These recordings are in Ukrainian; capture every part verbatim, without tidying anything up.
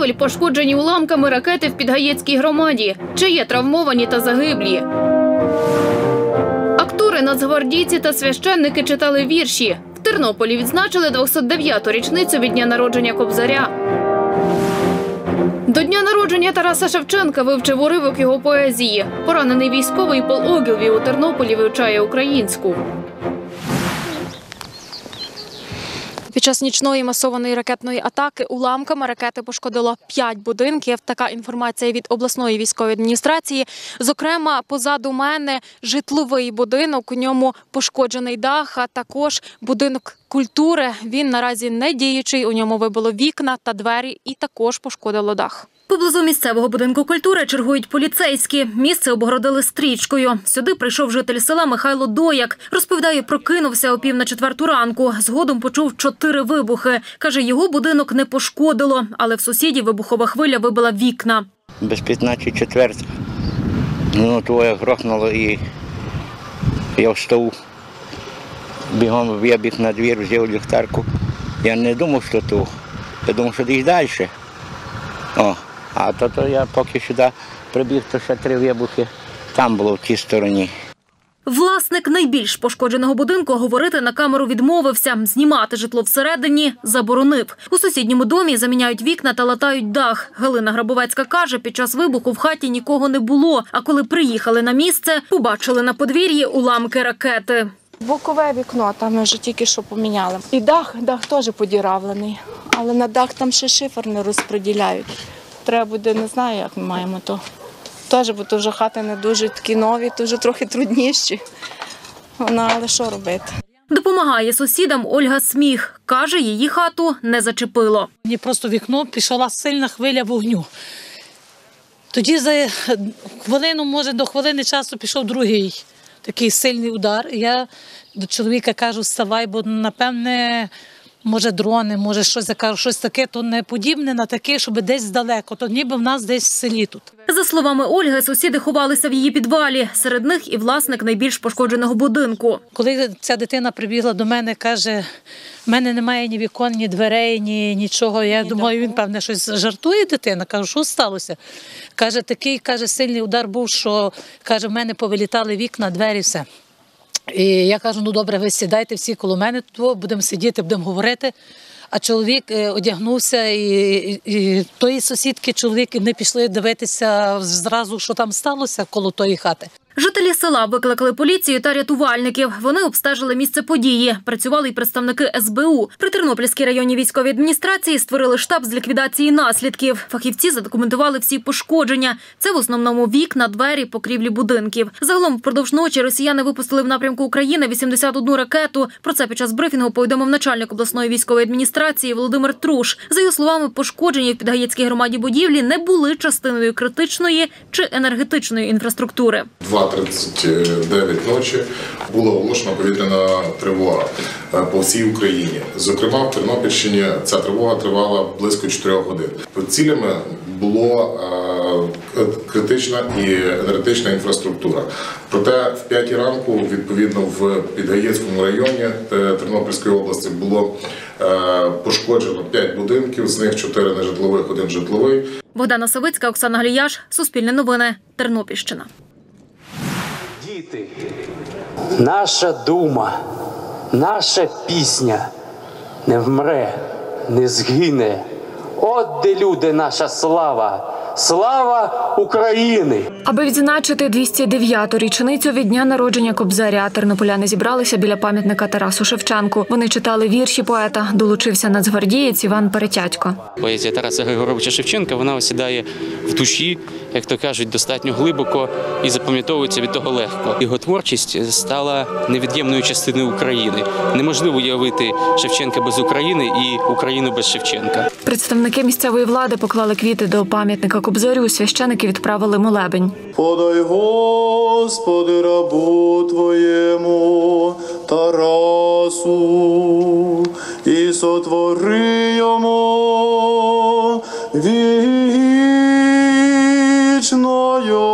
будівель пошкоджені уламками ракети в Підгаєцькій громаді. Чи є травмовані та загиблі? Актори, нацгвардійці та священники читали вірші. В Тернополі відзначили двохсот дев'яту річницю від дня народження Кобзаря. До дня народження Тараса Шевченка вивчив уривок його поезії. Поранений військовий Пол Огілві у Тернополі вивчає українську. Під час нічної масованої ракетної атаки уламками ракети пошкодило п'ять будинків. Така інформація від обласної військової адміністрації. Зокрема, позаду мене житловий будинок, у ньому пошкоджений дах, а також будинок культури. Він наразі не діючий, у ньому вибило вікна та двері і також пошкодило дах. Поблизу місцевого будинку культури чергують поліцейські. Місце обгородили стрічкою. Сюди прийшов житель села Михайло Дояк. Розповідає, прокинувся о пів на четверту ранку. Згодом почув чотири вибухи. Каже, його будинок не пошкодило, але в сусідів вибухова хвиля вибила вікна. Без п'ятнадцять четвертих. Ну, твоє грохнуло і я встав. Бігом вибіг на двір, взяв ліхтарку. Я не думав, що то. Я думав, що десь далі. О. А то, то я поки сюди прибіг, то ще три вибухи там було в тій стороні. Власник найбільш пошкодженого будинку говорити на камеру відмовився. Знімати житло всередині заборонив. У сусідньому домі заміняють вікна та латають дах. Галина Грабовецька каже, під час вибуху в хаті нікого не було. А коли приїхали на місце, побачили на подвір'ї уламки ракети. Бокове вікно там ми вже тільки що поміняли. І дах, дах теж подіравлений. Але на дах там ще шифер не розподіляють. Треба буде, не знаю, як ми маємо то. Теж, бо то вже хати не дуже такі нові, то вже трохи трудніші. Вона, але що робити? Допомагає сусідам Ольга Сміх. Каже, її хату не зачепило. Мені просто в вікно пішла сильна хвиля вогню. Тоді за хвилину, може до хвилини часу пішов другий такий сильний удар. Я до чоловіка кажу, вставай, бо напевне, може дрони, може щось, я кажу, щось таке, то не подібне на таке, щоб десь далеко, то ніби в нас десь в селі тут. За словами Ольги, сусіди ховалися в її підвалі. Серед них і власник найбільш пошкодженого будинку. Коли ця дитина прибігла до мене, каже, в мене немає ні вікон, ні дверей, ні нічого. Я думаю, він, певне, щось жартує дитина. Кажу, що сталося? Каже, такий, каже, сильний удар був, що, каже, в мене повилітали вікна, двері, все. І я кажу, ну добре, ви сідайте всі коло мене, тут будемо сидіти, будемо говорити. А чоловік одягнувся, і, і, і тої сусідки чоловік не пішли дивитися зразу, що там сталося коло тої хати. Жителі села викликали поліцію та рятувальників. Вони обстежили місце події. Працювали й представники ес бе у. При Тернопільській районній військовій адміністрації створили штаб з ліквідації наслідків. Фахівці задокументували всі пошкодження. Це в основному вікна, двері, покрівлі будинків. Загалом впродовж ночі росіяни випустили в напрямку України вісімдесят одну ракету. Про це під час брифінгу повідомив начальник обласної військової адміністрації Володимир Труш. За його словами, пошкоджені в Підгаєцькій громаді будівлі не були частиною критичної чи енергетичної інфраструктури. два тридцять дев'ять ночі була оголошена повітряна тривога по всій Україні. Зокрема, в Тернопільщині ця тривога тривала близько чотирьох годин. Цілями була критична і енергетична інфраструктура. Проте в п'ятій ранку, відповідно, в Підгаєцькому районі Тернопільської області було пошкоджено п'ять будинків, з них чотири нежитлових, один житловий. Богдана Савицька, Оксана Гліяш, Суспільне новини, Тернопільщина. Діти, наша дума, наша пісня не вмре, не згине. От де, люди, наша слава, слава України! Аби відзначити двісті дев'яту річницю від дня народження Кобзаря, тернополяни зібралися біля пам'ятника Тарасу Шевченку. Вони читали вірші поета, долучився нацгвардієць Іван Перетятько. Поезія Тараса Григоровича Шевченка, вона осідає в душі, як то кажуть, достатньо глибоко і запам'ятовується від того легко. Його творчість стала невід'ємною частиною України. Неможливо уявити Шевченка без України і Україну без Шевченка. Представники місцевої влади поклали квіти до пам'ятника Кобзарю, священики відправили молебень. Подай, Господи, рабу Твоєму Тарасу, і сотвори йому вічною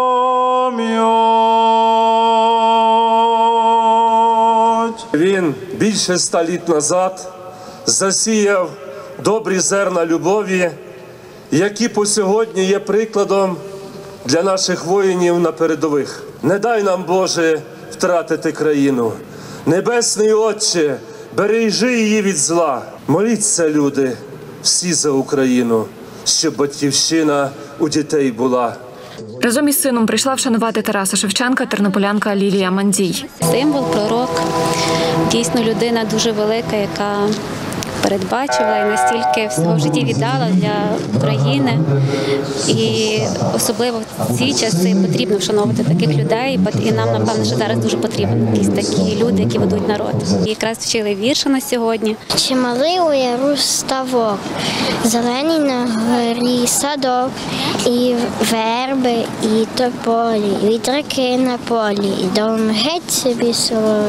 пам'ять. Він більше ста літ назад засіяв добрі зерна любові, які по сьогодні є прикладом для наших воїнів на передових. Не дай нам, Боже, втратити країну. Небесний Отче, бережи її від зла. Моліться, люди, всі за Україну, щоб батьківщина у дітей була. Разом із сином прийшла вшанувати Тараса Шевченка тернополянка Лілія Мандзій. Символ, пророк, дійсно людина дуже велика, яка передбачила і настільки всього в житті віддала для України. І особливо в ці часи потрібно вшановувати таких людей. І нам, напевно, що зараз дуже потрібні якісь такі люди, які ведуть народ. І якраз вчили вірші на сьогодні. Чималий у яру ставок, зелений на горі садок, і верби, і тополі, і вітряки на полі, і дом геть собі село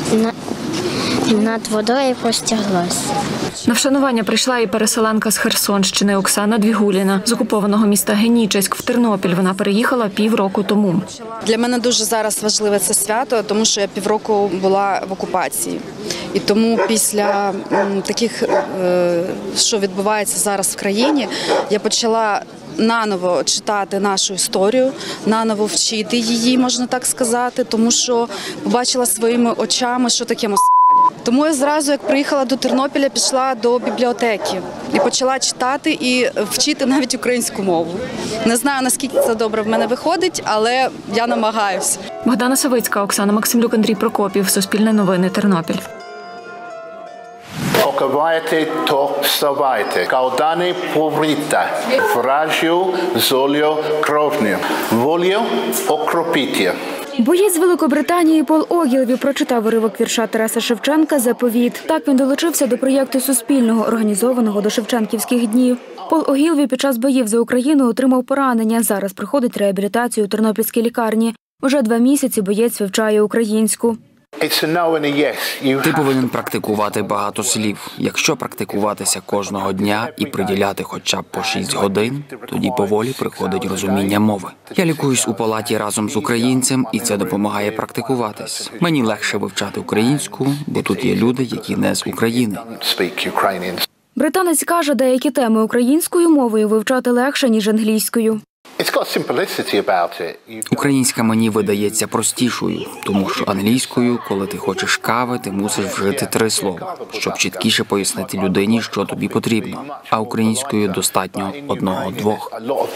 над водою простяглось. На вшанування прийшла і переселенка з Херсонщини Оксана Двігуліна. З окупованого міста Генічеськ в Тернопіль вона переїхала півроку тому. Для мене дуже зараз важливе це свято, тому що я півроку була в окупації. І тому після таких, що відбувається зараз в країні, я почала наново читати нашу історію, наново вчити її, можна так сказати, тому що побачила своїми очами, що таке москалі. Тому я зразу, як приїхала до Тернопіля, пішла до бібліотеки і почала читати і вчити навіть українську мову. Не знаю, наскільки це добре в мене виходить, але я намагаюся. Богдана Савицька, Оксана Максимлюк, Андрій Прокопів. Суспільне новини, Тернопіль. Окавайте, то вставайте. Калдани поврита. Вражю, золю, кровню. Волю окропіття. Боєць Великобританії Пол Огілві прочитав уривок вірша Тараса Шевченка «Заповіт». Так він долучився до проєкту Суспільного, організованого до Шевченківських днів. Пол Огілві під час боїв за Україну отримав поранення. Зараз проходить реабілітацію у Тернопільській лікарні. Уже два місяці боєць вивчає українську. Ти повинен практикувати багато слів. Якщо практикуватися кожного дня і приділяти хоча б по шість годин, тоді поволі приходить розуміння мови. Я лікуюсь у палаті разом з українцем, і це допомагає практикуватись. Мені легше вивчати українську, бо тут є люди, які не з України. Британець каже, деякі теми українською мовою вивчати легше, ніж англійською. Українська мені видається простішою, тому що англійською, коли ти хочеш кави, ти мусиш вжити три слова, щоб чіткіше пояснити людині, що тобі потрібно. А українською достатньо одного-двох.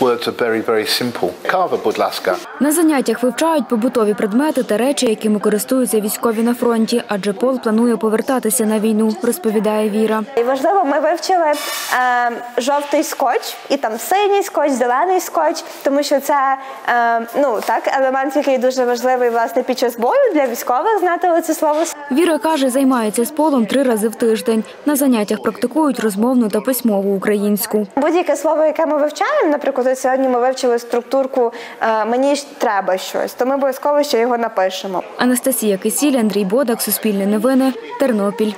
На заняттях вивчають побутові предмети та речі, якими користуються військові на фронті, адже Пол планує повертатися на війну, розповідає Віра. І важливо, ми вивчили е, жовтий скотч, і там синій скотч, зелений скотч, тому що це е, ну, так, елемент, який дуже важливий власне під час бою для військових знати це слово. Віра каже, займається з Полом три рази в тиждень. На заняттях практикують розмовну та письмову українську. Будь-яке слово, яке ми вивчаємо, наприклад, сьогодні ми вивчили структурку е, «мені ж треба щось», то ми обов'язково ще його напишемо. Анастасія Кисіль, Андрій Бодак, Суспільне новини, Тернопіль.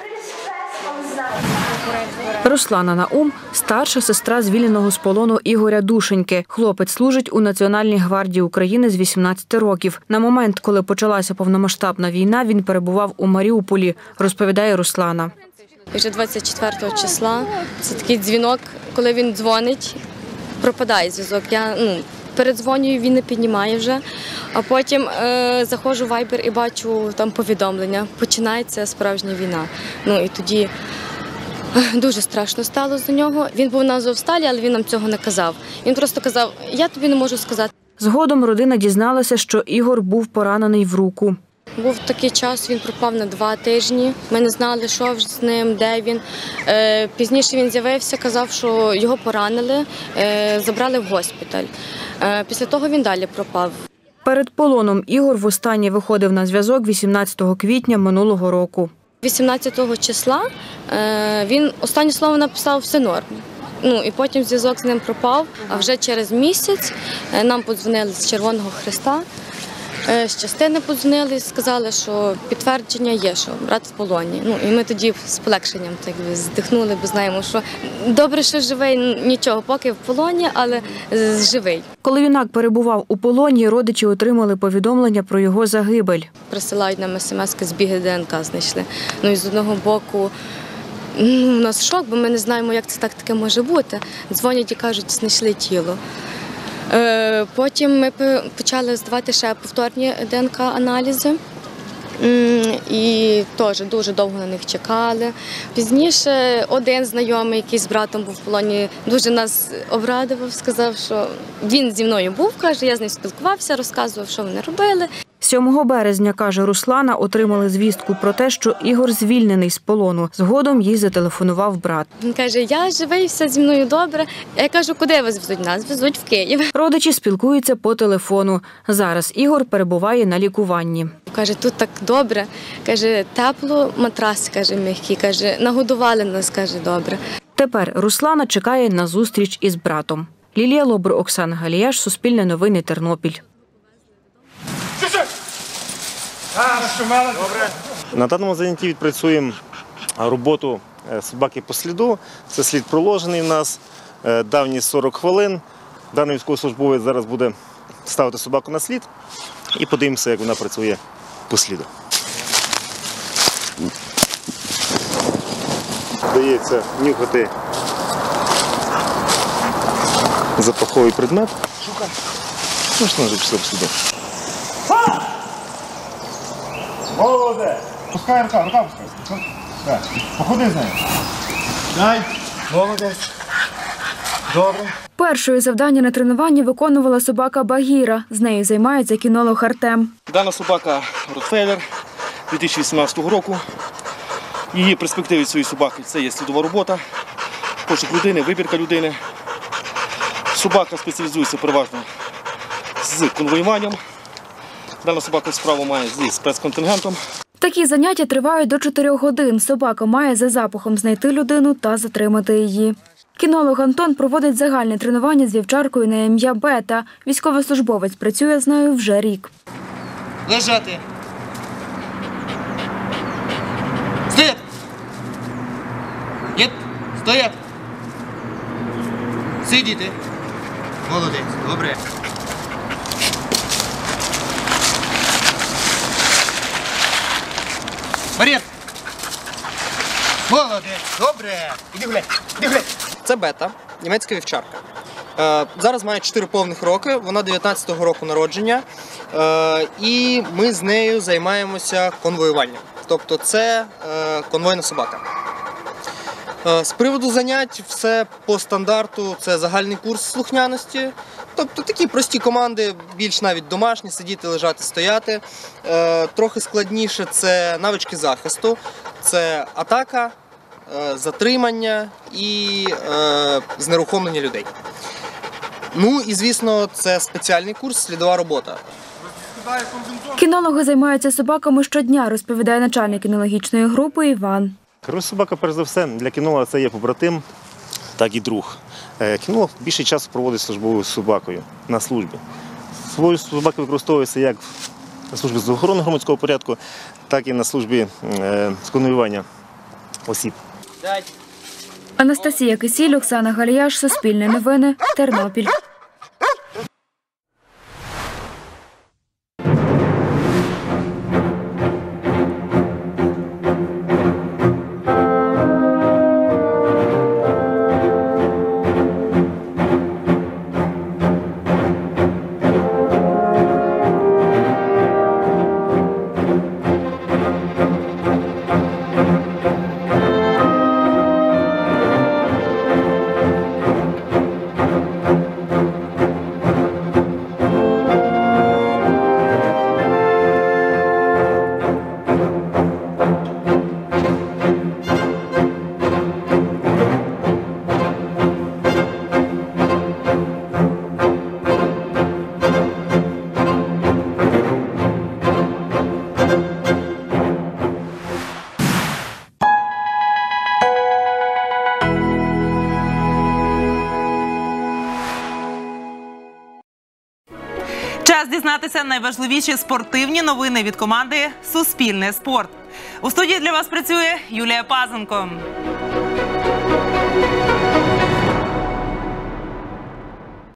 Руслана Наум – старша сестра звільненого з полону Ігоря Душеньки. Хлопець служить у Національній гвардії України з вісімнадцяти років. На момент, коли почалася повномасштабна війна, він перебував у Маріуполі, розповідає Руслана. Вже двадцять четвертого числа це такий дзвінок, коли він дзвонить, пропадає зв'язок. Я ну, передзвонюю, він не піднімає вже, а потім е, заходжу в Viber і бачу там повідомлення. Починається справжня війна. Ну і тоді дуже страшно стало за нього. Він був на Азовсталі, але він нам цього не казав. Він просто казав, я тобі не можу сказати. Згодом родина дізналася, що Ігор був поранений в руку. Був такий час, він пропав на два тижні. Ми не знали, що з ним, де він. Пізніше він з'явився, казав, що його поранили, забрали в госпіталь. Після того він далі пропав. Перед полоном Ігор востаннє виходив на зв'язок вісімнадцятого квітня минулого року. вісімнадцятого числа він останнє слово написав «все норм». Ну і потім зв'язок з ним пропав, а вже через місяць нам подзвонили з Червоного Хреста Е, З частини подзвонили і сказали, що підтвердження є, що брат в полоні. Ну, і ми тоді з полегшенням так би здихнули, бо знаємо, що добре, що живий, нічого, поки в полоні, але живий. Коли юнак перебував у полоні, родичі отримали повідомлення про його загибель. Присилають нам смс-ки, збіги ДНК знайшли. Ну і з одного боку, ну, у нас шок, бо ми не знаємо, як це так таке може бути. Дзвонять і кажуть, знайшли тіло. Потім ми почали здавати ще повторні ДНК-аналізи і теж дуже довго на них чекали. Пізніше один знайомий, який з братом був в полоні, дуже нас обрадував, сказав, що він зі мною був, каже, я з ним спілкувався, розказував, що вони робили. сьомого березня, каже Руслана, отримали звістку про те, що Ігор звільнений з полону. Згодом їй зателефонував брат. Він каже, я живий, все зі мною добре. Я кажу, куди вас везуть? Нас везуть в Київ. Родичі спілкуються по телефону. Зараз Ігор перебуває на лікуванні. Каже, тут так добре. Каже, тепло, матрас, каже, м'який. Каже, нагодували нас, каже, добре. Тепер Руслана чекає на зустріч із братом. Лілія Лобур, Оксана Галіяш, Суспільне новини, Тернопіль. На даному занятті відпрацюємо роботу собаки по сліду. Це слід проложений в нас, давність сорок хвилин. Даний військовослужбовець зараз буде ставити собаку на слід і подивимося, як вона працює по сліду. Дається нюхати запаховий предмет. Ну що, вже пішли по сліду. Молодець! Пускай рука, рука пускай. Так. Походи з нею. Дай. Молодець. Добре. Першою завдання на тренуванні виконувала собака Багіра. З нею займається кінолог Артем. Дана собака Ротфейлер дві тисячі вісімнадцятого року. Її перспективи цієї собаки – це є слідова робота, пошук людини, вибірка людини. Собака спеціалізується переважно з конвоюванням. Дана собака справу має зі спецконтингентом. Такі заняття тривають до чотирьох годин. Собака має за запахом знайти людину та затримати її. Кінолог Антон проводить загальне тренування з вівчаркою на ім'я Бета. Військовослужбовець працює з нею вже рік. Лежати. Стоять. Єп. Стоять. Сидіти. Молодець. Добре. Вперед! Молодець! Добре! Іди гуляй! Іди гуляй! Це Бета, німецька вівчарка. Е, зараз має чотири повних роки, вона дев'ятнадцятого року народження. Е, і ми з нею займаємося конвоюванням. Тобто це е, конвойна собака. Е, з приводу занять все по стандарту, це загальний курс слухняності. Тобто такі прості команди, більш навіть домашні, сидіти, лежати, стояти. Е, трохи складніше це навички захисту, це атака, е, затримання і е, знерухомлення людей. Ну і, звісно, це спеціальний курс «Слідова робота». Кінологи займаються собаками щодня, розповідає начальник кінологічної групи Іван. Коротше, собака, перш за все, для кінолога це є побратим, так і друг. Кінолог більше часу проводить службовою собакою на службі. Свою собака використовується як на службі з охорони громадського порядку, так і на службі з конвоювання осіб. Анастасія Кисіль, Оксана Галіяш, Суспільне новини, Тернопіль. Час дізнатися найважливіші спортивні новини від команди «Суспільне спорт». У студії для вас працює Юлія Пазенко.